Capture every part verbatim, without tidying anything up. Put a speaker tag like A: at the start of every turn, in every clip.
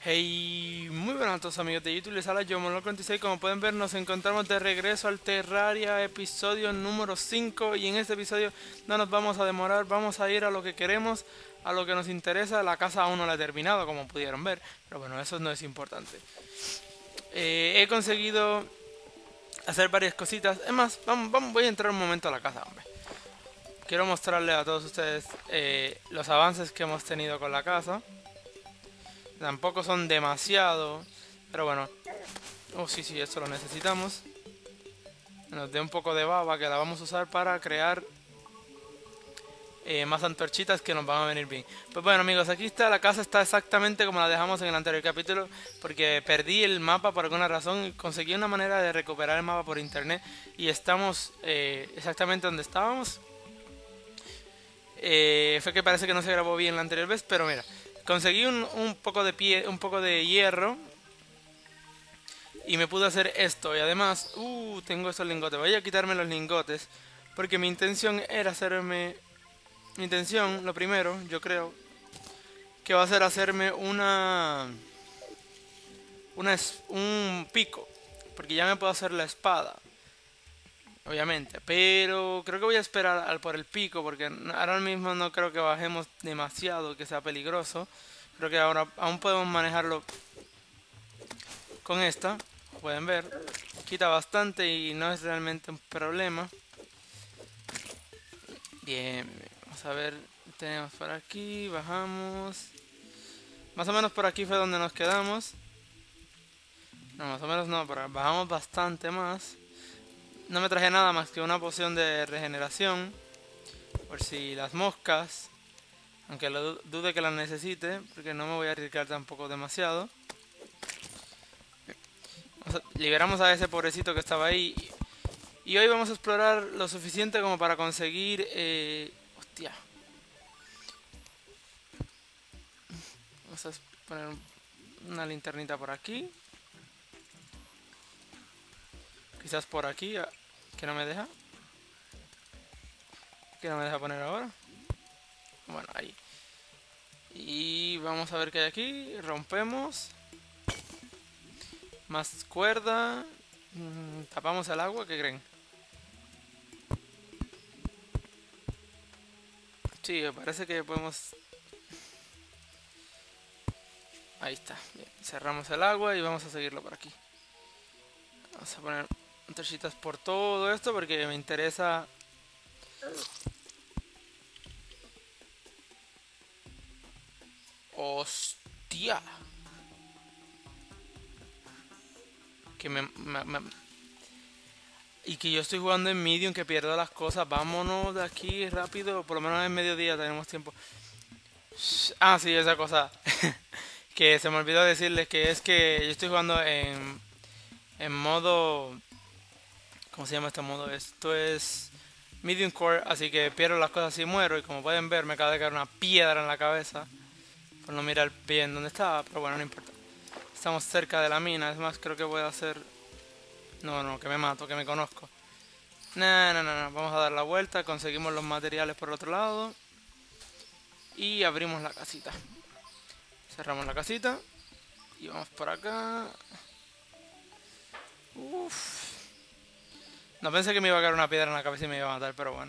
A: Hey, muy buenas a todos amigos de YouTube, les habla yo, Monloco cuarenta y seis. Como pueden ver, nos encontramos de regreso al Terraria episodio número cinco. Y en este episodio no nos vamos a demorar, vamos a ir a lo que queremos, a lo que nos interesa. La casa aún no la he terminado, como pudieron ver, pero bueno, eso no es importante. Eh, he conseguido hacer varias cositas. Es más, vamos, vamos, voy a entrar un momento a la casa, hombre. Quiero mostrarles a todos ustedes eh, los avances que hemos tenido con la casa. Tampoco son demasiado, pero bueno. Oh, sí, sí, esto lo necesitamos. Nos dé un poco de baba que la vamos a usar para crear eh, más antorchitas que nos van a venir bien. Pues bueno amigos, aquí está, la casa está exactamente como la dejamos en el anterior capítulo, porque perdí el mapa por alguna razón y conseguí una manera de recuperar el mapa por internet y estamos eh, exactamente donde estábamos. Eh, fue que parece que no se grabó bien la anterior vez, pero mira, conseguí un, un poco de pie, un poco de hierro y me pude hacer esto. Y además, uh, tengo estos lingotes. Voy a quitarme los lingotes porque mi intención era hacerme, mi intención, lo primero, yo creo, que va a ser hacerme una, una es- un pico, porque ya me puedo hacer la espada. Obviamente, pero creo que voy a esperar al por el pico porque ahora mismo no creo que bajemos demasiado, que sea peligroso. Creo que ahora aún podemos manejarlo con esta. Pueden ver, quita bastante y no es realmente un problema. Bien, vamos a ver, tenemos por aquí, bajamos. Más o menos por aquí fue donde nos quedamos. No, más o menos no, pero bajamos bastante más. No me traje nada más que una poción de regeneración, por si las moscas, aunque lo dude que las necesite, porque no me voy a arriesgar tampoco demasiado. O sea, liberamos a ese pobrecito que estaba ahí. Y hoy vamos a explorar lo suficiente como para conseguir... Eh, hostia. Vamos a poner una linternita por aquí. Quizás por aquí, que no me deja. Que no me deja poner ahora. Bueno, ahí. Y vamos a ver qué hay aquí. Rompemos. Más cuerda. Mm, tapamos el agua, ¿qué creen? Sí, me parece que podemos... Ahí está. Bien. Cerramos el agua y vamos a seguirlo por aquí. Vamos a poner antorchitas por todo esto porque me interesa... ¡Hostia! Que me, me- me- Y que yo estoy jugando en medium, que pierdo las cosas. Vámonos de aquí rápido. Por lo menos en mediodía tenemos tiempo. Ah, sí, esa cosa. Que se me olvidó decirles que es que yo estoy jugando en, en modo... ¿Cómo se llama este modo? Esto es medium core, así que pierdo las cosas y muero. Y como pueden ver, me acaba de caer una piedra en la cabeza por no mirar bien dónde estaba, pero bueno, no importa. Estamos cerca de la mina, es más, creo que voy a hacer... No, no, que me mato, que me conozco. No, no, no, no, vamos a dar la vuelta, conseguimos los materiales por el otro lado. Y abrimos la casita. Cerramos la casita. Y vamos por acá. Uff. No pensé que me iba a caer una piedra en la cabeza y me iba a matar, pero bueno.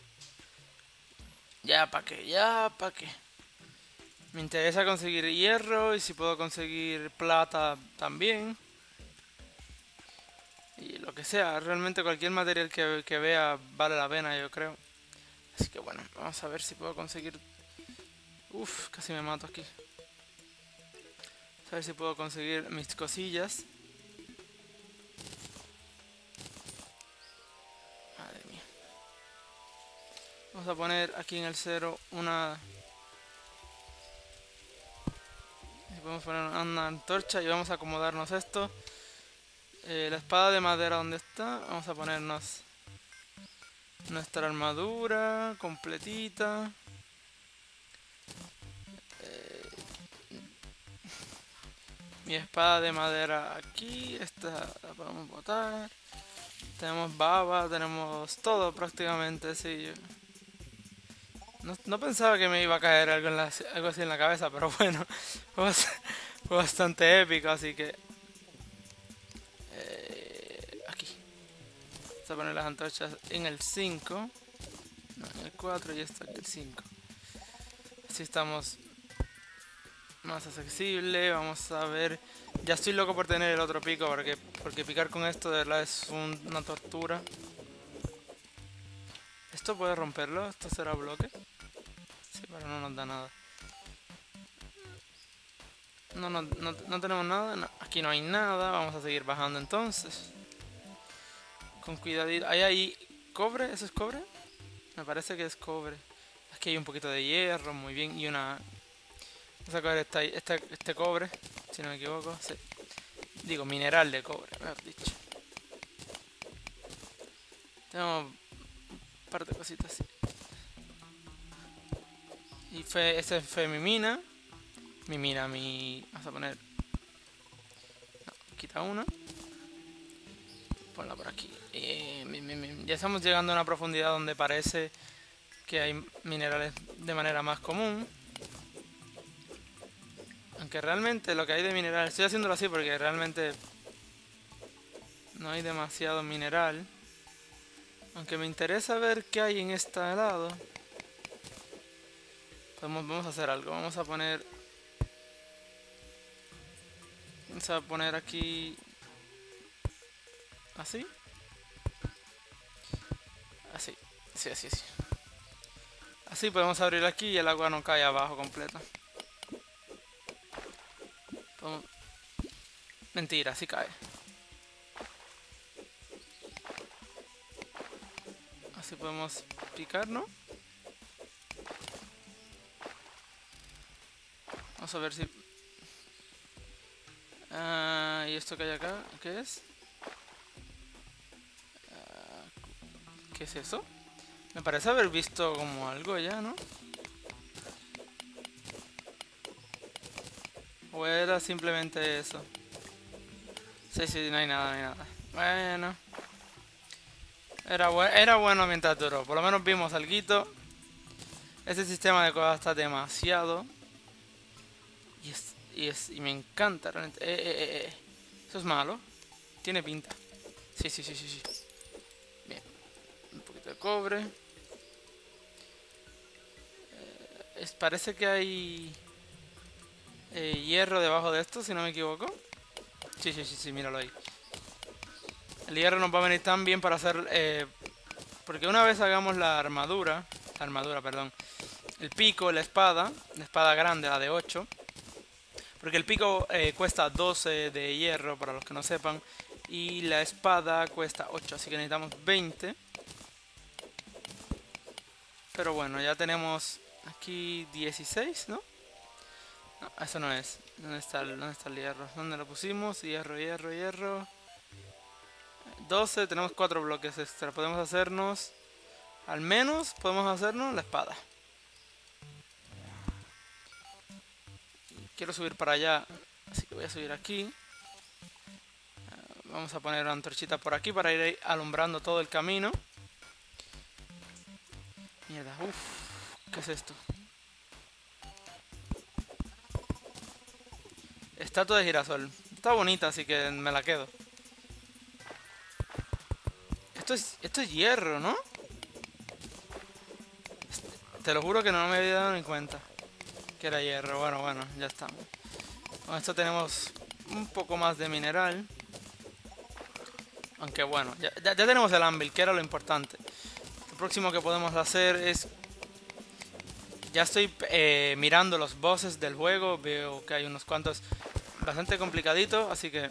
A: Ya, ¿pa' qué? Ya, ¿pa' qué? Me interesa conseguir hierro y si puedo conseguir plata también. Y lo que sea, realmente cualquier material que, que vea vale la pena, yo creo. Así que bueno, vamos a ver si puedo conseguir... Uf, casi me mato aquí. Vamos a ver si puedo conseguir mis cosillas. Madre mía. Vamos a poner aquí en el cero una... Podemos poner una antorcha y vamos a acomodarnos esto. Eh, la espada de madera, ¿dónde está? Vamos a ponernos nuestra armadura completita. Eh, mi espada de madera aquí. Esta la podemos botar. Tenemos baba, tenemos todo prácticamente, sí. yo- No, no pensaba que me iba a caer algo, en la- algo así en la cabeza, pero bueno, vamos, Fue bastante épico, así que... eh, aquí. Vamos a poner las antorchas en el cinco. No, en el cuatro y esto en el cinco. Así estamos más accesible. Vamos a ver. Ya estoy loco por tener el otro pico porque, porque picar con esto de verdad es un- una tortura. ¿Esto puede romperlo? ¿Esto será bloque? Sí, pero no nos da nada. No, no, no, no tenemos nada. No, aquí no hay nada. Vamos a seguir bajando entonces. Con cuidadito. ¿Hay ahí cobre? ¿Eso es cobre? Me parece que es cobre. Aquí hay un poquito de hierro, muy bien. Y una... Vamos a coger esta, esta, este cobre, si no me equivoco. Sí. Digo, mineral de cobre, mejor dicho. Tenemos un par de cositas así. Y fue, esta fue mi mina. Mi mina, mi... Vamos a poner... No, quita una. Ponla por aquí. Eh, mi, mi, mi. Ya estamos llegando a una profundidad donde parece que hay minerales de manera más común. Aunque realmente lo que hay de mineral... Estoy haciéndolo así porque realmente no hay demasiado mineral. Aunque me interesa ver qué hay en este lado. Vamos, vamos a hacer algo. Vamos a poner... Vamos a poner aquí... ¿Así? Así. Sí, así, así. Así podemos abrir aquí y el agua no cae abajo completa. Podemos... Mentira, sí cae. Así podemos picar, ¿no? Vamos a ver si... Ah, ¿y esto que hay acá? ¿Qué es? Ah, ¿qué es eso? Me parece haber visto como algo ya, ¿no? ¿O era simplemente eso? Sí, sí, no hay nada, no hay nada. Bueno. Era, bu era bueno mientras duró. Por lo menos vimos alguito. Este sistema de cosas está demasiado. Y es, y es, y me encanta realmente. Eh, eh, eh, eh. Eso es malo. Tiene pinta. Sí, sí, sí, sí, sí. Bien. Un poquito de cobre. Eh, es, parece que hay eh, hierro debajo de esto, si no me equivoco. Sí, sí, sí, sí, míralo ahí. El hierro nos va a venir tan bien para hacer... Eh, porque una vez hagamos la armadura... La armadura, perdón. El pico, la espada. La espada grande, la de ocho. Porque el pico eh, cuesta doce de hierro, para los que no sepan. Y la espada cuesta ocho, así que necesitamos veinte. Pero bueno, ya tenemos aquí dieciséis, ¿no? No, eso no es. ¿Dónde está el, dónde está el hierro? ¿Dónde lo pusimos? Hierro, hierro, hierro. doce, tenemos cuatro bloques extra. Podemos hacernos... Al menos podemos hacernos la espada. Quiero subir para allá, así que voy a subir aquí. Vamos a poner una antorchita por aquí para ir alumbrando todo el camino. Mierda, uff, ¿qué es esto? Estatua de girasol. Está bonita, así que me la quedo. Esto es, esto es hierro, ¿no? Te lo juro que no me había dado ni cuenta que era hierro. Bueno, bueno, ya está. Con esto tenemos un poco más de mineral. Aunque bueno, ya, ya, ya tenemos el anvil, que era lo importante. Lo próximo que podemos hacer es... Ya estoy eh, mirando los bosses del juego. Veo que hay unos cuantos bastante complicaditos, así que...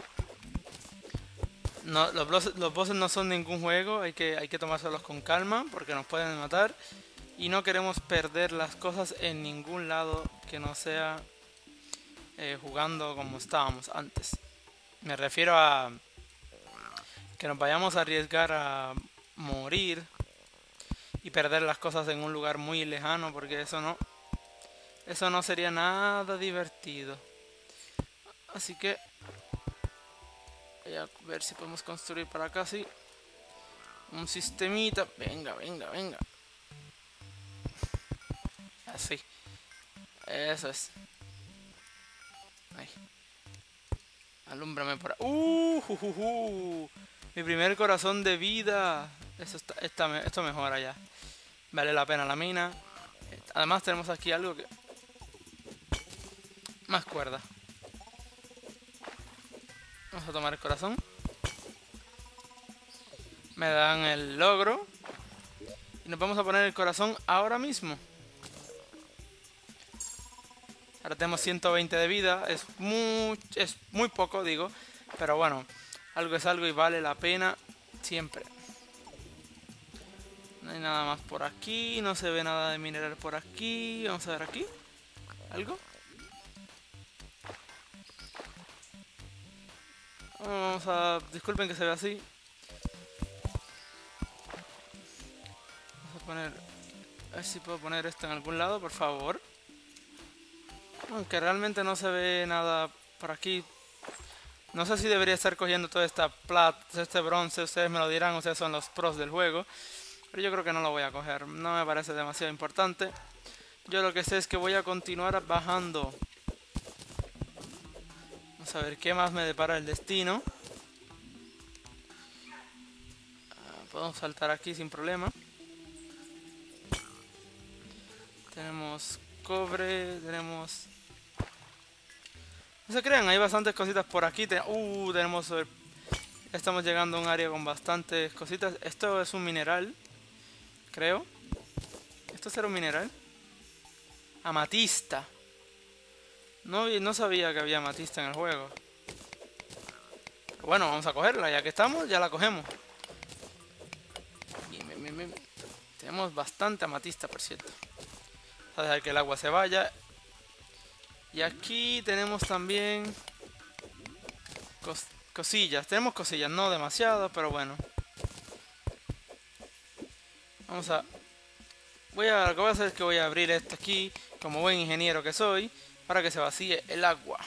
A: No, los, bosses, los bosses no son ningún juego, hay que, hay que tomárselos con calma porque nos pueden matar. Y no queremos perder las cosas en ningún lado que no sea eh, jugando como estábamos antes. Me refiero a que nos vayamos a arriesgar a morir y perder las cosas en un lugar muy lejano, porque eso no, eso no sería nada divertido. Así que voy a ver si podemos construir para acá, sí. Un sistemita. Venga, venga, venga. Así. Eso es. Ahí. Alúmbrame por ahí. Uh, uh, uh, uh. Mi primer corazón de vida. Eso está, está, esto mejora ya. Vale la pena la mina. Además tenemos aquí algo que... Más cuerda. Vamos a tomar el corazón. Me dan el logro. Y nos vamos a poner el corazón ahora mismo. Ahora tenemos ciento veinte de vida. Es muy, es muy poco, digo. Pero bueno, algo es algo y vale la pena siempre. No hay nada más por aquí. No se ve nada de mineral por aquí. Vamos a ver aquí. ¿Algo? Vamos a... Disculpen que se vea así. Vamos a poner... A ver si puedo poner esto en algún lado, por favor. Aunque realmente no se ve nada por aquí. No sé si debería estar cogiendo toda esta plata, este bronce. Ustedes me lo dirán, ustedes son los pros del juego. Pero yo creo que no lo voy a coger. No me parece demasiado importante. Yo lo que sé es que voy a continuar bajando. Vamos a ver qué más me depara el destino. Podemos saltar aquí sin problema. Tenemos cobre, tenemos... No se crean, hay bastantes cositas por aquí. Uh, tenemos... Estamos llegando a un área con bastantes cositas. Esto es un mineral, creo. ¿Esto será un mineral? Amatista. No, no sabía que había amatista en el juego. Pero bueno, vamos a cogerla. Ya que estamos, ya la cogemos. Bien, bien, bien. Tenemos bastante amatista, por cierto. Vamos a dejar que el agua se vaya. Y aquí tenemos también cos cosillas. Tenemos cosillas, no demasiado, pero bueno. Vamos a... Voy a... Lo que voy a hacer es que voy a abrir esto aquí, como buen ingeniero que soy, para que se vacíe el agua.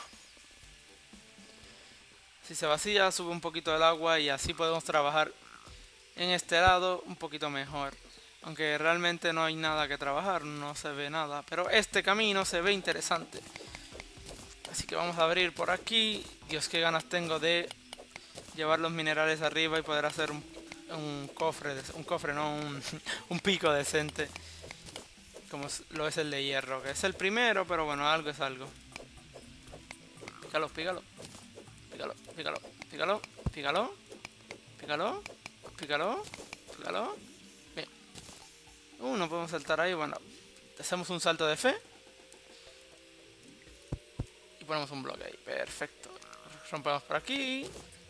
A: Si se vacía, sube un poquito el agua y así podemos trabajar en este lado un poquito mejor. Aunque realmente no hay nada que trabajar, no se ve nada. Pero este camino se ve interesante. Así que vamos a abrir por aquí. Dios, qué ganas tengo de llevar los minerales arriba y poder hacer un, un cofre. Un cofre, no, un, un pico decente. Como lo es el de hierro, que es el primero, pero bueno, algo es algo. Pícalo, pícalo. Pícalo, pícalo, pícalo, pícalo. Pícalo, pícalo, pícalo. Bien. Uh, no podemos saltar ahí. Bueno, hacemos un salto de fe. Y ponemos un bloque ahí. Perfecto. Rompemos por aquí.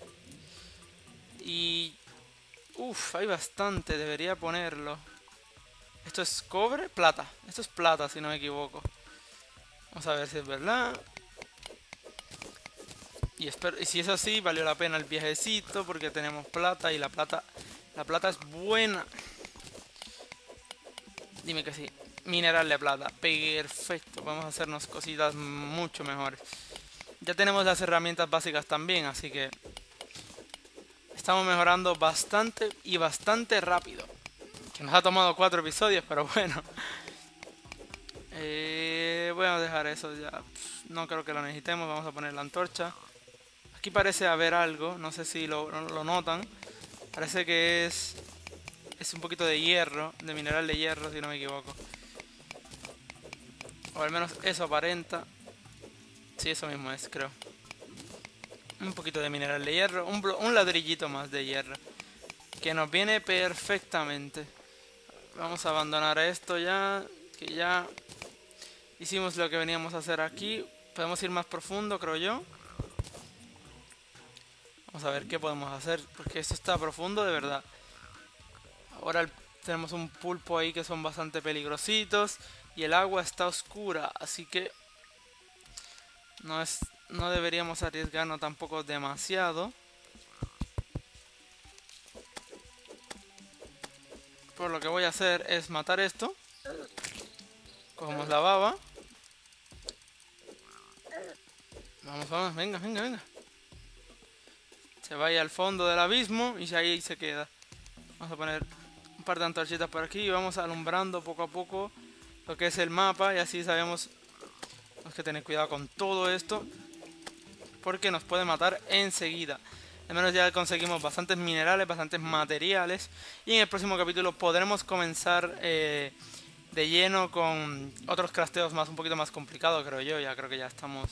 A: Y... Uff, hay bastante. Debería ponerlo. ¿Esto es cobre? Plata. Esto es plata, si no me equivoco. Vamos a ver si es verdad. Y, espero, y si es así, valió la pena el viajecito. Porque tenemos plata y la plata... La plata es buena. Dime que sí. Mineral de plata. Perfecto. Vamos a hacernos cositas mucho mejores. Ya tenemos las herramientas básicas también. Así que... Estamos mejorando bastante y bastante rápido. Que nos ha tomado cuatro episodios, pero bueno. Eh, voy a dejar eso ya. No creo que lo necesitemos. Vamos a poner la antorcha. Aquí parece haber algo. No sé si lo, lo notan. Parece que es... Es un poquito de hierro. De mineral de hierro, si no me equivoco. O al menos eso aparenta. Sí, eso mismo es, creo. Un poquito de mineral de hierro. Un, un ladrillito más de hierro. Que nos viene perfectamente. Vamos a abandonar esto ya. Que ya hicimos lo que veníamos a hacer aquí. Podemos ir más profundo, creo yo. Vamos a ver qué podemos hacer. Porque esto está profundo de verdad. Ahora el, tenemos un pulpo ahí que son bastante peligrositos. Y el agua está oscura. Así que no, es, no deberíamos arriesgarnos tampoco demasiado. Por lo que voy a hacer es matar esto. Cogemos la baba. Vamos, vamos, venga, venga, venga. Se vaya al fondo del abismo y ahí se queda. Vamos a poner un par de antorchitas por aquí y vamos alumbrando poco a poco lo que es el mapa. Y así sabemos... Tenemos que tener cuidado con todo esto. porque nos puede matar enseguida. Al menos ya conseguimos bastantes minerales, bastantes materiales. Y en el próximo capítulo podremos comenzar eh, de lleno con otros crafteos más, un poquito más complicados, creo yo. Ya creo que ya estamos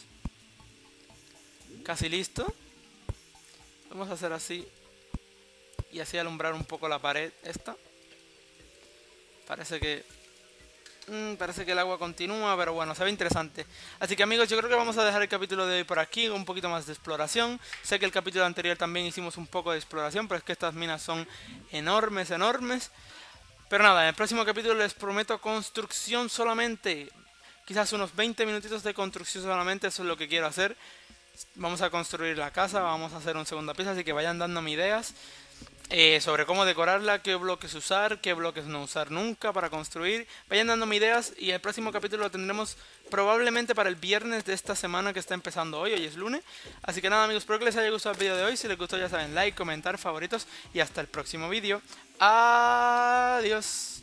A: casi listos. Vamos a hacer así. Y así alumbrar un poco la pared esta. Parece que... Mm, parece que el agua continúa, pero bueno, se ve interesante. Así que amigos, yo creo que vamos a dejar el capítulo de hoy por aquí, un poquito más de exploración. Sé que el capítulo anterior también hicimos un poco de exploración, pero es que estas minas son enormes, enormes. Pero nada, en el próximo capítulo les prometo construcción solamente. Quizás unos veinte minutitos de construcción solamente, eso es lo que quiero hacer. Vamos a construir la casa, vamos a hacer un segunda pieza, así que vayan dándome ideas. Eh, sobre cómo decorarla, qué bloques usar, qué bloques no usar nunca para construir. Vayan dándome ideas y el próximo capítulo lo tendremos probablemente para el viernes de esta semana que está empezando hoy. Hoy es lunes. Así que nada amigos, espero que les haya gustado el vídeo de hoy. Si les gustó ya saben, like, comentar, favoritos y hasta el próximo vídeo. Adiós.